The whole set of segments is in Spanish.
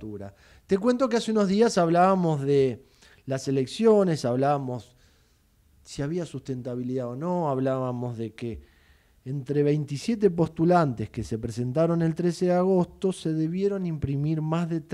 legislatura. Te cuento que hace unos días hablábamos de las elecciones, hablábamos si había sustentabilidad o no, hablábamos de que entre 27 postulantes que se presentaron el 13 de agosto se debieron imprimir más de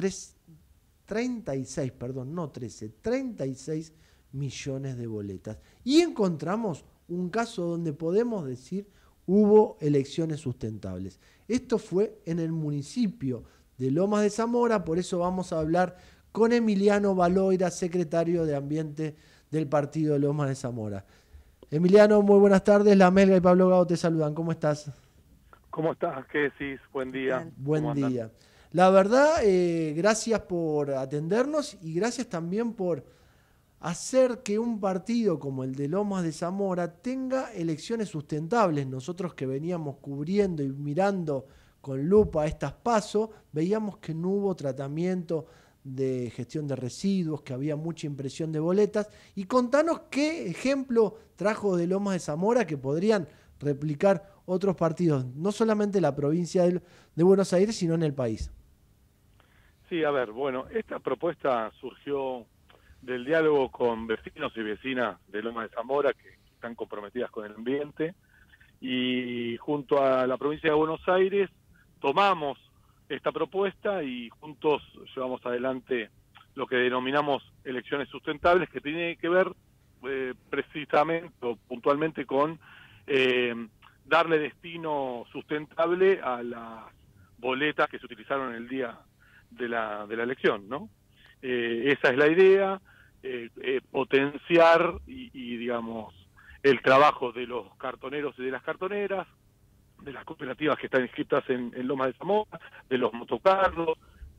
36, perdón, no 13, 36 millones de boletas. Y encontramos un caso donde podemos decir hubo elecciones sustentables. Esto fue en el municipio de Lomas de Zamora, por eso vamos a hablar con Emiliano Baloira, secretario de Ambiente del partido de Lomas de Zamora. Emiliano, muy buenas tardes. La Melga y Pablo Gago te saludan. ¿Cómo estás? ¿Cómo estás? ¿Qué decís? Buen día. Buen día. La verdad, gracias por atendernos y gracias también por hacer que un partido como el de Lomas de Zamora tenga elecciones sustentables. Nosotros que veníamos cubriendo y mirando con lupa estas PASO, veíamos que no hubo tratamiento de gestión de residuos, que había mucha impresión de boletas. Y contanos qué ejemplo trajo de Lomas de Zamora que podrían replicar otros partidos, no solamente en la provincia de Buenos Aires, sino en el país. Sí, a ver, bueno, esta propuesta surgió del diálogo con vecinos y vecinas de Lomas de Zamora que están comprometidas con el ambiente, y junto a la provincia de Buenos Aires tomamos esta propuesta y juntos llevamos adelante lo que denominamos elecciones sustentables, que tiene que ver precisamente o puntualmente con darle destino sustentable a las boletas que se utilizaron el día de la elección, ¿no? Esa es la idea, potenciar y digamos el trabajo de los cartoneros y de las cartoneras, de las cooperativas que están inscritas en Lomas de Zamora, de los motocarros,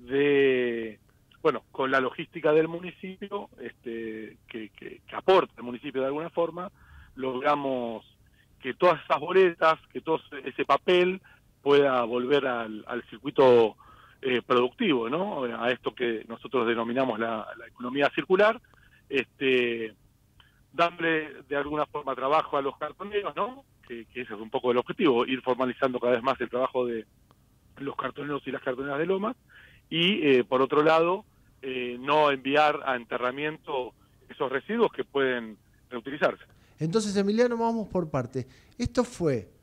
bueno, con la logística del municipio, que aporta el municipio de alguna forma, logramos que todas esas boletas, que todo ese papel pueda volver al circuito productivo, ¿no? A esto que nosotros denominamos la economía circular, darle de alguna forma trabajo a los cartoneros, ¿no? Que ese es un poco el objetivo, ir formalizando cada vez más el trabajo de los cartoneros y las cartoneras de Lomas, y por otro lado, no enviar a enterramiento esos residuos que pueden reutilizarse. Entonces, Emiliano, vamos por parte. Esto fue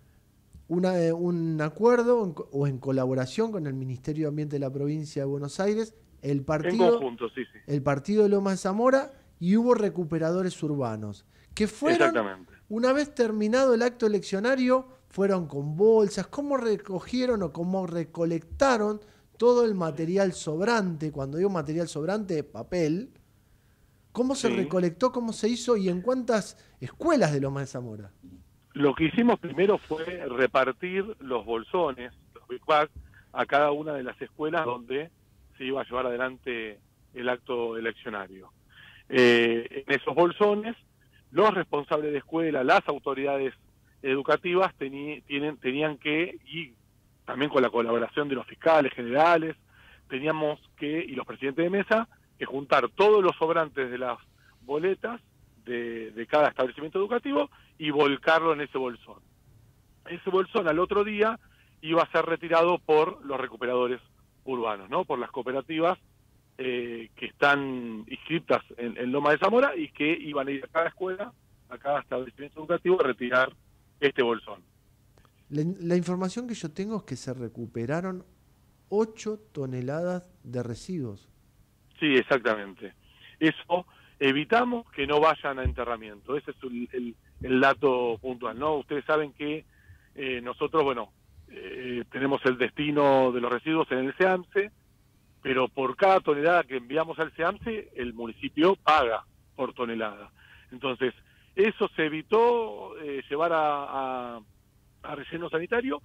un acuerdo o en colaboración con el Ministerio de Ambiente de la provincia de Buenos Aires, En conjunto, sí. el partido de Lomas de Zamora, y hubo recuperadores urbanos, que fueron, una vez terminado el acto eleccionario, fueron con bolsas. ¿Cómo recogieron o cómo recolectaron todo el material sobrante? Cuando digo material sobrante, papel. ¿Cómo se recolectó, cómo se hizo y en cuántas escuelas de Lomas de Zamora? Lo que hicimos primero fue repartir los bolsones, los big bags, a cada una de las escuelas donde se iba a llevar adelante el acto eleccionario. En esos bolsones, los responsables de escuela, las autoridades educativas tenían que, y también con la colaboración de los fiscales generales, teníamos que, y los presidentes de mesa, que juntar todos los sobrantes de las boletas de cada establecimiento educativo y volcarlo en ese bolsón. Ese bolsón al otro día iba a ser retirado por los recuperadores urbanos, ¿no? Por las cooperativas que están inscritas en Loma de Zamora y que iban a ir a cada escuela, a cada establecimiento educativo a retirar este bolsón. La información que yo tengo es que se recuperaron 8 toneladas de residuos. Sí, exactamente. Eso evitamos que no vayan a enterramiento. Ese es el dato puntual, ¿no? Ustedes saben que nosotros, bueno, tenemos el destino de los residuos en el SEAMSE, pero por cada tonelada que enviamos al SEAMSE, el municipio paga por tonelada. Entonces, eso se evitó llevar a relleno sanitario,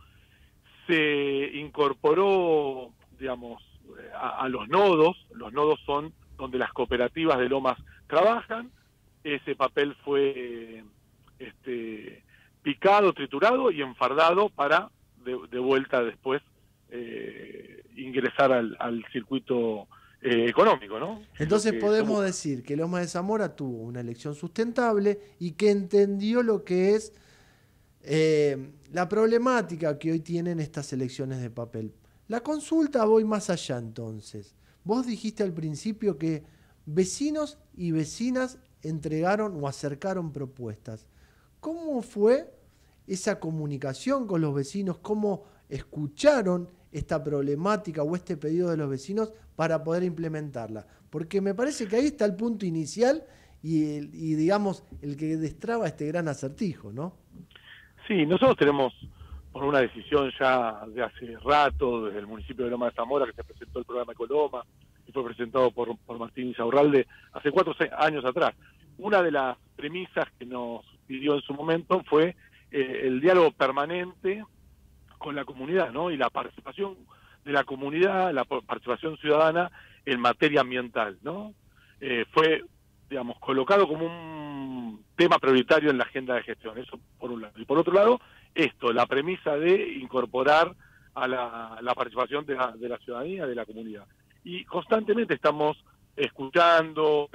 se incorporó, digamos, a los nodos son donde las cooperativas de Lomas trabajan. Ese papel fue picado, triturado y enfardado para de vuelta después ingresar al circuito económico, ¿no? Entonces podemos decir que Lomas de Zamora tuvo una elección sustentable y que entendió lo que es la problemática que hoy tienen estas elecciones de papel. La consulta, voy más allá entonces. Vos dijiste al principio que vecinos y vecinas entregaron o acercaron propuestas. ¿Cómo fue esa comunicación con los vecinos? ¿Cómo escucharon esta problemática o este pedido de los vecinos para poder implementarla? Porque me parece que ahí está el punto inicial y digamos, el que destraba este gran acertijo, ¿no? Sí, nosotros tenemos, por una decisión ya de hace rato, desde el municipio de Loma de Zamora, que se presentó el programa Ecoloma, y fue presentado por Martín Insaurralde hace 4 o 6 años atrás. Una de las premisas que nos pidió en su momento fue el diálogo permanente con la comunidad, ¿no? Y la participación de la comunidad, la participación ciudadana en materia ambiental, ¿no? Fue, digamos, colocado como un tema prioritario en la agenda de gestión, eso por un lado. Y por otro lado, la premisa de incorporar a la participación de la ciudadanía, de la comunidad. Y constantemente estamos escuchando,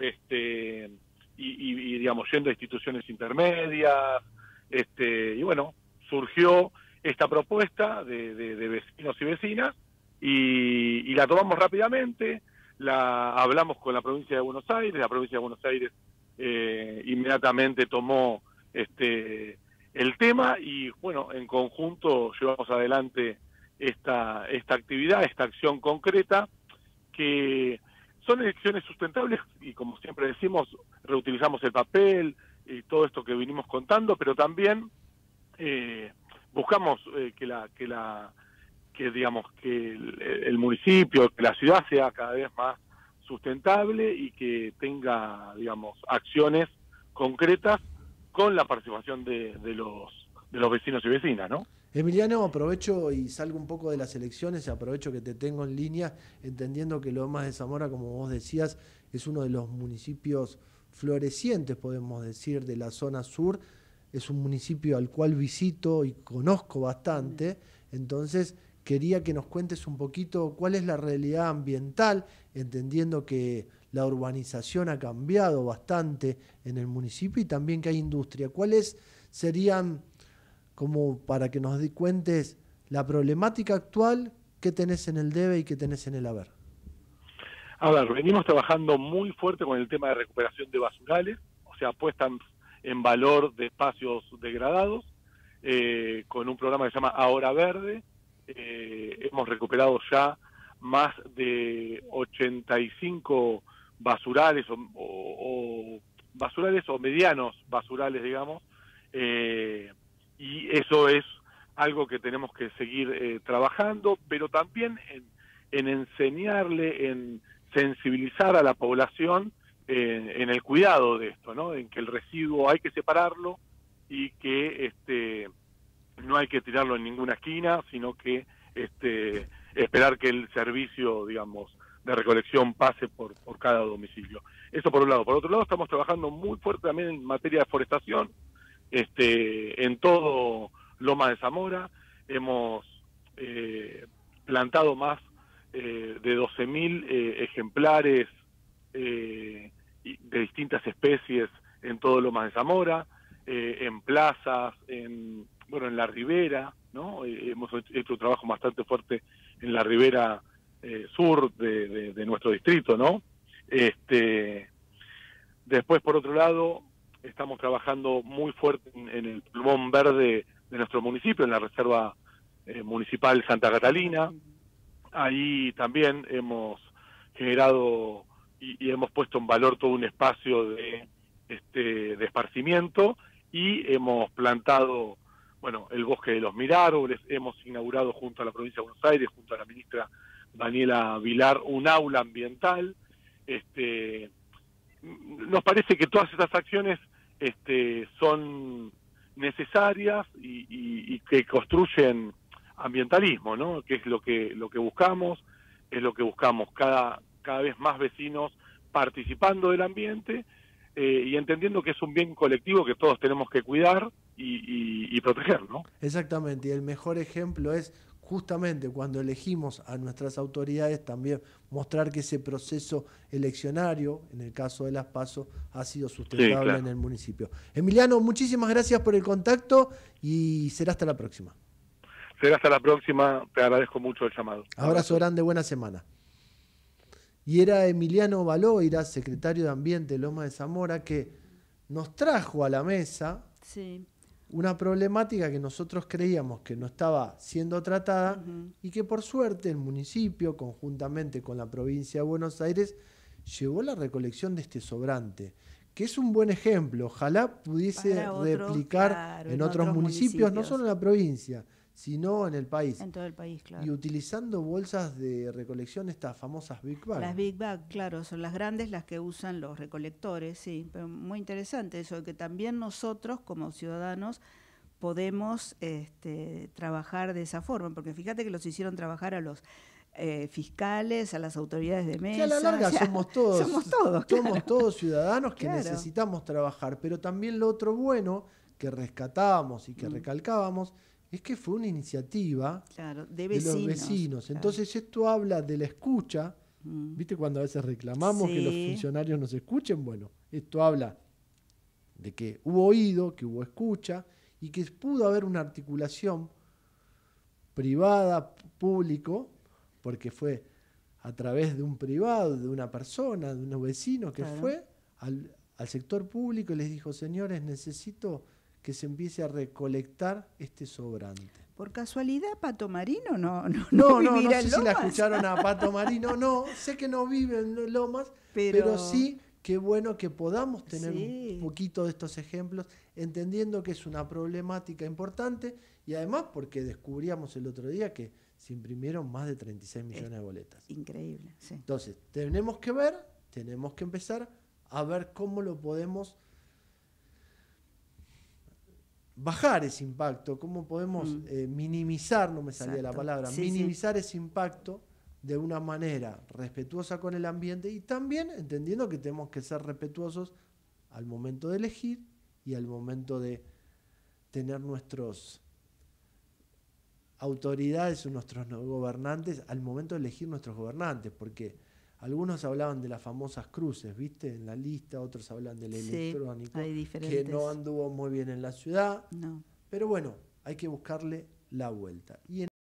y digamos, yendo a instituciones intermedias, y bueno, surgió esta propuesta de vecinos y vecinas, y la tomamos rápidamente, la hablamos con la provincia de Buenos Aires, la provincia de Buenos Aires inmediatamente tomó el tema, y bueno, en conjunto llevamos adelante esta actividad, esta acción concreta, que son elecciones sustentables, y como siempre decimos, reutilizamos el papel y todo esto que vinimos contando, pero también buscamos que digamos que el municipio, que la ciudad sea cada vez más sustentable y que tenga, digamos, acciones concretas con la participación de los vecinos y vecinas, ¿no? Emiliano, aprovecho y salgo un poco de las elecciones y aprovecho que te tengo en línea, entendiendo que Lomas de Zamora, como vos decías, es uno de los municipios florecientes, podemos decir, de la zona sur. Es un municipio al cual visito y conozco bastante, entonces quería que nos cuentes un poquito cuál es la realidad ambiental, entendiendo que la urbanización ha cambiado bastante en el municipio y también que hay industria. ¿Cuáles serían, como para que nos cuentes, la problemática actual que tenés en el debe y que tenés en el haber? A ver, venimos trabajando muy fuerte con el tema de recuperación de basurales, o sea, puestan en valor de espacios degradados, con un programa que se llama Ahora Verde. Hemos recuperado ya más de 85 basurales o basurales o medianos basurales, digamos, y eso es algo que tenemos que seguir trabajando, pero también en enseñarle, en sensibilizar a la población en el cuidado de esto, ¿no? En que el residuo hay que separarlo y que no hay que tirarlo en ninguna esquina, sino que esperar que el servicio, digamos, de recolección pase por cada domicilio. Eso por un lado. Por otro lado, estamos trabajando muy fuerte también en materia de forestación, en todo Loma de Zamora. Hemos plantado más de 12.000 ejemplares de distintas especies en todo Lomas de Zamora, en plazas, en la ribera, ¿no? Hemos hecho un trabajo bastante fuerte en la ribera sur de nuestro distrito, ¿no? Después, por otro lado, estamos trabajando muy fuerte en el pulmón verde de nuestro municipio, en la Reserva Municipal Santa Catalina. Ahí también hemos generado y hemos puesto en valor todo un espacio de esparcimiento, y hemos plantado, el Bosque de los Mirárboles. Hemos inaugurado junto a la provincia de Buenos Aires, junto a la ministra Daniela Vilar, un aula ambiental. Nos parece que todas estas acciones son necesarias y que construyen ambientalismo, ¿no? Que es lo que buscamos, es lo que buscamos, cada vez más vecinos participando del ambiente, y entendiendo que es un bien colectivo que todos tenemos que cuidar y proteger, ¿no? Exactamente, y el mejor ejemplo es justamente cuando elegimos a nuestras autoridades, también mostrar que ese proceso eleccionario, en el caso de las PASO, ha sido sustentable, sí, claro, en el municipio. Emiliano, muchísimas gracias por el contacto y será hasta la próxima. Será hasta la próxima, te agradezco mucho el llamado. Abrazo grande, buena semana. Y era Emiliano Baloira, secretario de Ambiente de Loma de Zamora, que nos trajo a la mesa Sí. una problemática que nosotros creíamos que no estaba siendo tratada y que por suerte el municipio, conjuntamente con la provincia de Buenos Aires, llevó la recolección de este sobrante, que es un buen ejemplo. Ojalá pudiese Para otros, replicar claro, en otros municipios, no solo en la provincia, sino en el país. En todo el país, claro. Y utilizando bolsas de recolección, estas famosas Big Bag. Las Big Bag, claro, son las grandes las que usan los recolectores, sí. Pero muy interesante eso, que también nosotros como ciudadanos podemos trabajar de esa forma, porque fíjate que los hicieron trabajar a los fiscales, a las autoridades de mesa. Que a la larga somos todos, somos todos ciudadanos que claro. necesitamos trabajar, pero también lo otro bueno que rescatábamos y que recalcábamos es que fue una iniciativa de los vecinos. Claro. Entonces esto habla de la escucha. ¿Viste cuando a veces reclamamos que los funcionarios nos escuchen? Bueno, esto habla de que hubo oído, que hubo escucha y que pudo haber una articulación privada, público, porque fue a través de un privado, de una persona, de unos vecinos que fue al sector público y les dijo, señores, necesito que se empiece a recolectar este sobrante. ¿Por casualidad Pato Marino no sé si la escucharon a Pato Marino, no, sé que no vive en Lomas, pero sí, qué bueno que podamos tener un poquito de estos ejemplos, entendiendo que es una problemática importante y además porque descubríamos el otro día que se imprimieron más de 36 millones de boletas. Increíble, sí. Entonces, tenemos que ver, tenemos que empezar a ver cómo lo podemos bajar ese impacto, cómo podemos minimizar, no me salía la palabra, minimizar ese impacto de una manera respetuosa con el ambiente y también entendiendo que tenemos que ser respetuosos al momento de elegir y al momento de tener nuestros autoridades o nuestros gobernantes, al momento de elegir nuestros gobernantes, porque algunos hablaban de las famosas cruces, ¿viste? En la lista, otros hablan del electrónico, que no anduvo muy bien en la ciudad, pero bueno, hay que buscarle la vuelta. Y